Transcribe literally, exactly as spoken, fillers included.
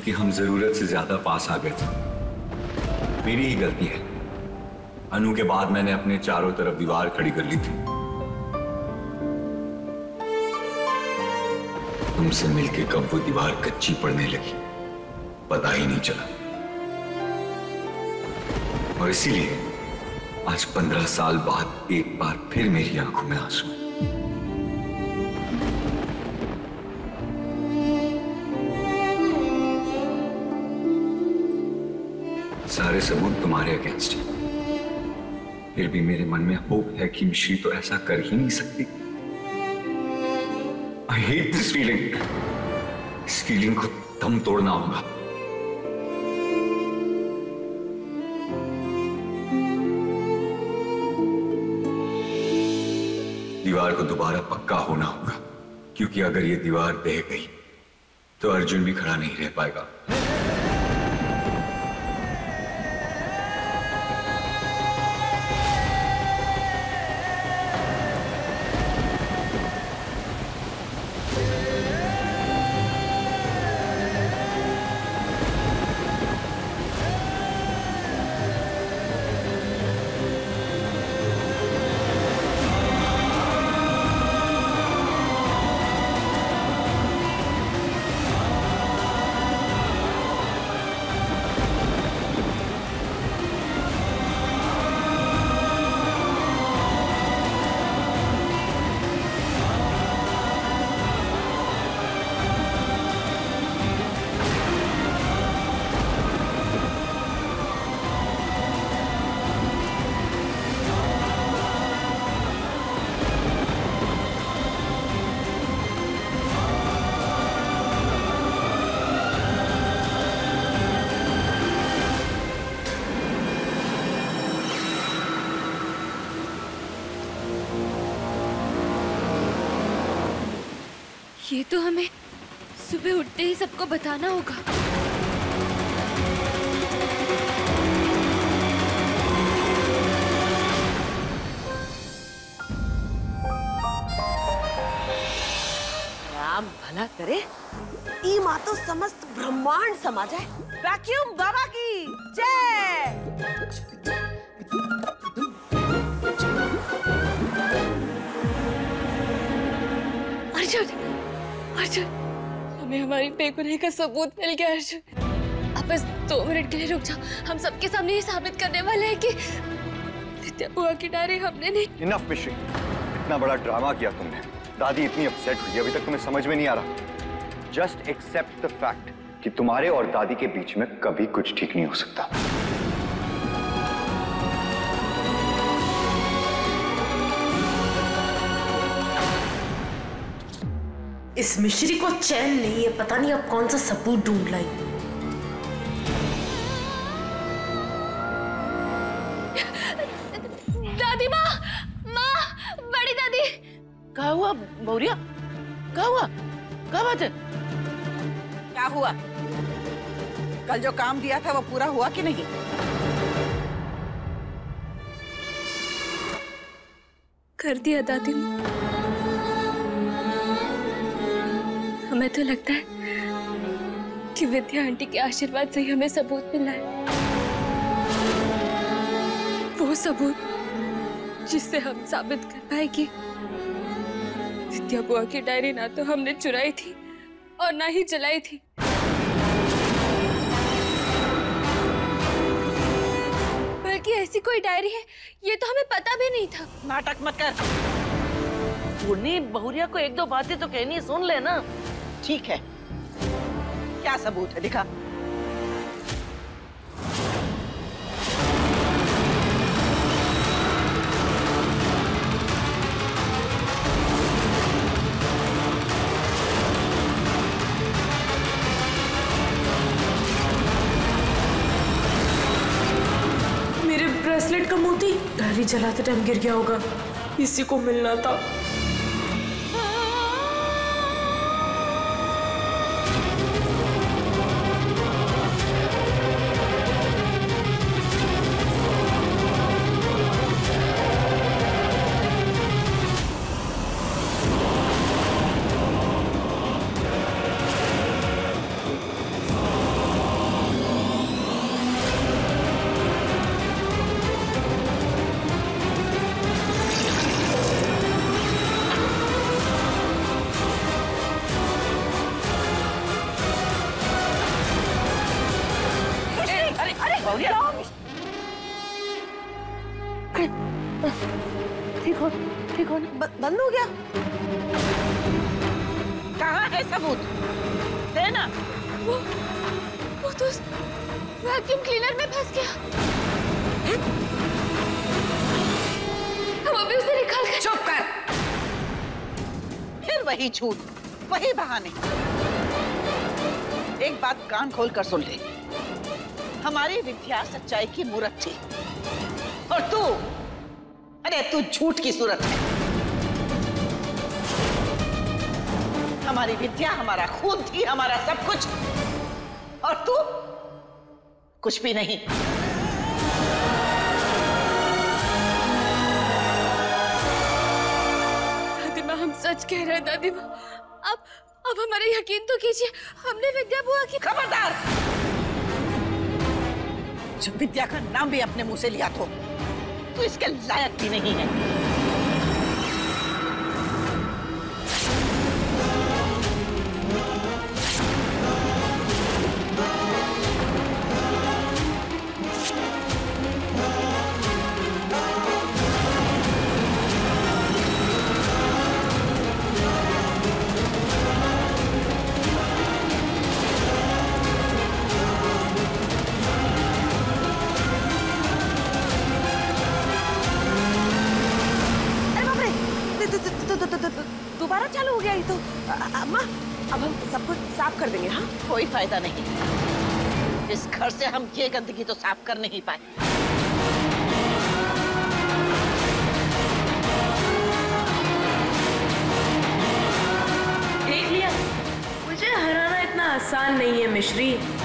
क्योंकि हम जरूरत से ज्यादा पास आ गए थे। मेरी ही गलती है। अनु के बाद मैंने अपने चारों तरफ दीवार खड़ी कर ली थी। तुमसे मिलके कब वो दीवार कच्ची पड़ने लगी पता ही नहीं चला। और इसीलिए आज पंद्रह साल बाद एक बार फिर मेरी आंखों में आंसू है। सारे सबूत तुम्हारे अगेंस्ट हैं, फिर भी मेरे मन में होप है कि मिश्री तो ऐसा कर ही नहीं सकती। I hate this feeling. इस फीलिंग को दम तोड़ना होगा। दीवार को दोबारा पक्का होना होगा, क्योंकि अगर ये दीवार बह गई तो अर्जुन भी खड़ा नहीं रह पाएगा। ये तो हमें सुबह उठते ही सबको बताना होगा। राम भला करे, ई माँ तो समस्त ब्रह्मांड समा जाए। वैक्यूम बाबा की जय। अर्जुन, अर्जुन, हमें हमारी बेगुनाही का सबूत मिल गया। अर्जुन, अब बस दो मिनट के लिए रुक जाओ। हम सबके सामने ये साबित करने वाले हैं कि नित्या बुआ की डायरी हमने नहीं। इनफ मिश्री, इतना बड़ा ड्रामा किया तुमने। दादी इतनी अपसेट हुई, अभी तक तुम्हें समझ में नहीं आ रहा। जस्ट एक्सेप्ट द फैक्ट कि तुम्हारे और दादी के बीच में कभी कुछ ठीक नहीं हो सकता। इस मिश्री को चैन नहीं है, पता नहीं अब कौन सा सबूत ढूंढ लाई। दादी माँ, माँ, बड़ी दादी। क्या हुआ बहुरिया? क्या हुआ? क्या बात है? क्या हुआ? कल जो काम दिया था वो पूरा हुआ कि नहीं? कर दिया दादी माँ। हमें तो लगता है कि विद्या आंटी के आशीर्वाद से ही हमें सबूत मिला है। वो सबूत जिससे हम साबित कर पाए कि विद्या बुआ की डायरी ना तो हमने चुराई थी और ना ही जलाई थी। बल्कि ऐसी कोई डायरी है ये तो हमें पता भी नहीं था। नाटक मत कर। पूर्णी, बहुरिया को एक दो बातें तो कहनी है, सुन ले ना। ठीक है, क्या सबूत है दिखा। मेरे ब्रेसलेट का मोती डायरी जलाते टाइम गिर गया होगा, इसी को मिलना था। ठीक हो ठीक हो ना? ब- बंद हो गया? कहाँ है सबूत? दे ना। वो वो तो वैक्यूम क्लीनर में फंस गया। हम अभी उसे निकाल कर। चुप कर। फिर वही झूठ, वही बहाने। एक बात कान खोल कर सुन ले, हमारी विद्या सच्चाई की मूरत थी और तू, अरे तू झूठ की सूरत है। हमारी विद्या हमारा खून थी, हमारा सब कुछ, और तू कुछ भी नहीं। दादी माँ, हम सच कह रहे हैं दादी माँ। अब अब हमारा यकीन तो कीजिए, हमने विद्या बुआ की। खबरदार! जब विद्या का नाम भी अपने मुंह से लिया तो तू इसके लायक भी नहीं है। दोबारा चालू हो गया ये तो। अम्मा, अब हम सब कुछ साफ कर देंगे। हाँ, कोई फायदा नहीं, इस घर से हम ये गंदगी तो साफ कर नहीं पाए। देख लिया, मुझे हराना इतना आसान नहीं है मिश्री।